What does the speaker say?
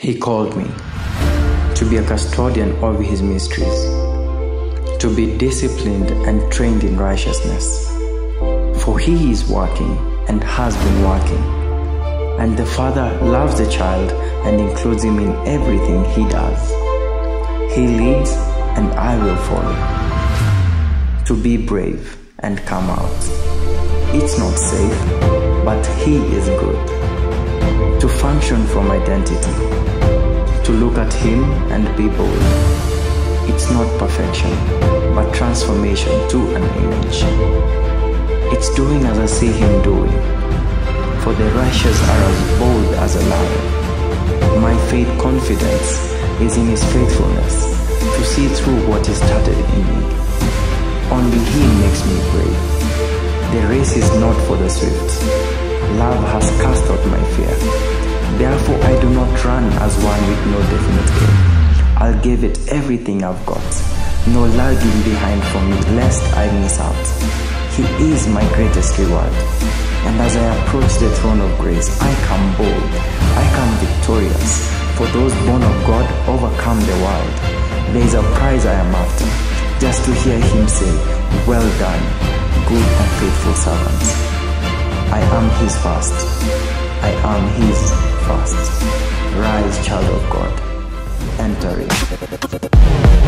He called me to be a custodian of his mysteries, to be disciplined and trained in righteousness. For he is working and has been working, and the Father loves the child and includes him in everything he does. He leads and I will follow, to be brave and come out. It's not safe, but he is good. To function from identity, to look at him and be bold. It's not perfection, but transformation to an image. It's doing as I see him doing, for the righteous are as bold as a lion. My faith confidence is in his faithfulness, to see through what he started in me. Only he makes me brave. The race is not for the swift. Love has cast out my fear. Therefore I do not run as one with no definite aim. I'll give it everything I've got, no lagging behind for me lest I miss out. He is my greatest reward, and as I approach the throne of grace, I come bold, I come victorious, for those born of God overcome the world. There is a prize I am after, just to hear him say, well done, good and faithful servant. I am his first, I am his first. Rise, child of God, enter in.